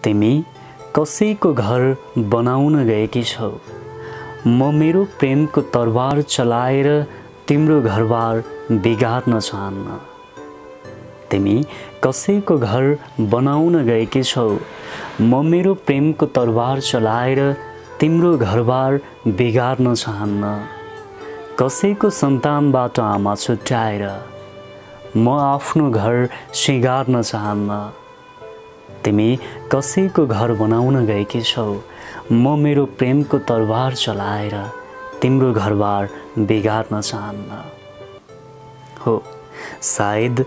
तिमी कसैको घर बनाउन गएकी छौ। म मेरो प्रेमको तरबार चलाएर तिम्रो घरबार बिगार्न चाहन्न। तिमी कसैको घर बनाउन गएकी छौ। म मेरो प्रेमको तरबार चलाएर तिम्रो घरबार बिगार्न चाहन्न। कसैको सन्तानबाट आमा छुट्याएर म आफ्नो घर सिँगार्न चाहन्न। तिमी कसैको घर बनाउन गएकी छौ। म मेरो प्रेमको तरबार चलाएर तिम्रो घरबार बिगार्न चाहन्न। हो, सायद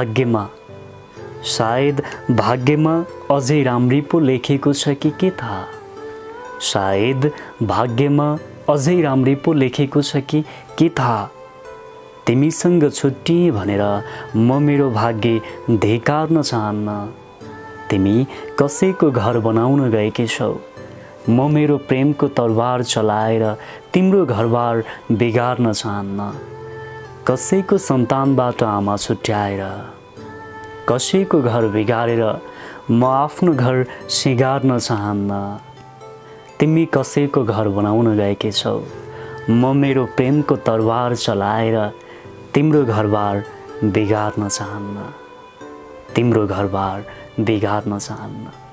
भाग्यमा अझै राम्री पो लेखेको छ कि थाहा। सायद भाग्यमा अझै राम्री पो लेखेको छ कि थाहा। तिमीसँग छुट्टिए भनेर म मेरो भाग्य धिक्कार्न चाहन्न। तिमी कसैको घर बनाउन गएकी छौ। म मेरो प्रेमको तरबार चलाएर तिम्रो घरबार बिगार्न चाहन्न। कसैको सन्तानबाट आमा छुट्याएर कसैको घर बिगारेर म आफ्नो घर सिँगार्न चाहन्न। तिमी कसैको घर बनाउन गएकी छौ। म मेरो प्रेमको तरबार चलाएर तिम्रो घरबार बिगार्न चाहन्न। तिम्रो घरबार बिगार्न चाहन्न।